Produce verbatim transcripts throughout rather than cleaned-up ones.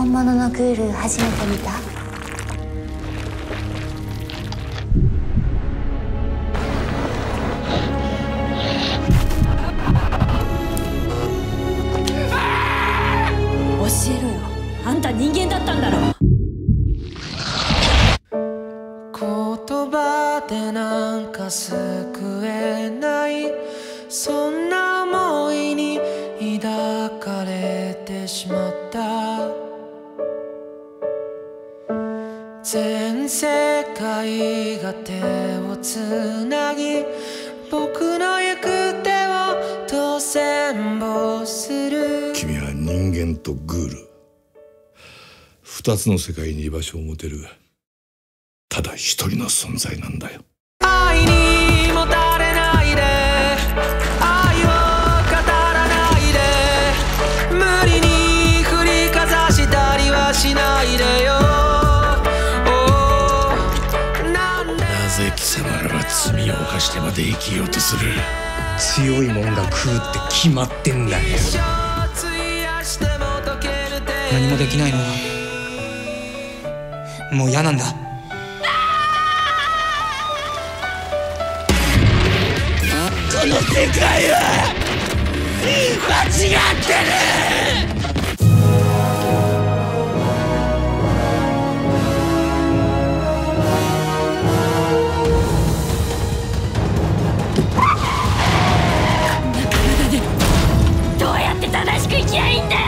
本物のグール初めて見た？ 教えろよ。あんた人間だったんだろ。 言葉でなんか救えない、そんな思いに抱かれてしまった。全世界が手をつなぎ、僕の行く手をと羨望する。 君は人間とグール、二つの世界に居場所を持てるただ一人の存在なんだよ。 愛にもたれないで、愛を語らないで、無理に振りかざしたりはしないでよ。なぜ貴様らは罪を犯してまで生きようとする？ 強いもんが食うって決まってんだよ。何もできないのはもう嫌なんだ。 この世界は間違ってる！ どうやって正しく生きりゃいいんだよ。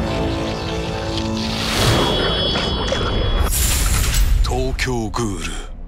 東京グール。